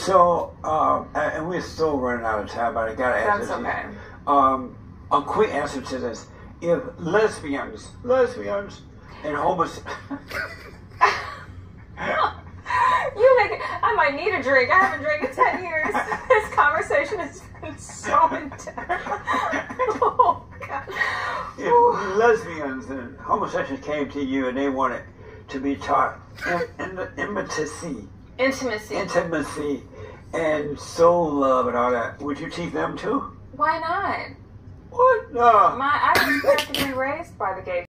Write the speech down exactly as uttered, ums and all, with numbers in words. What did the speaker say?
So, um, and and we're still running out of time, but I gotta That's answer okay. this. Um, a quick answer to this: if lesbians, lesbians, and homosexuals. You make. I might need a drink. I haven't drank in ten years. This conversation has been so intense. Oh God. If lesbians and homosexuals came to you and they wanted to be taught in, in the intimacy, Intimacy. intimacy, and soul love and all that, would you teach them too? Why not? What? No. My I was practically raised by the gay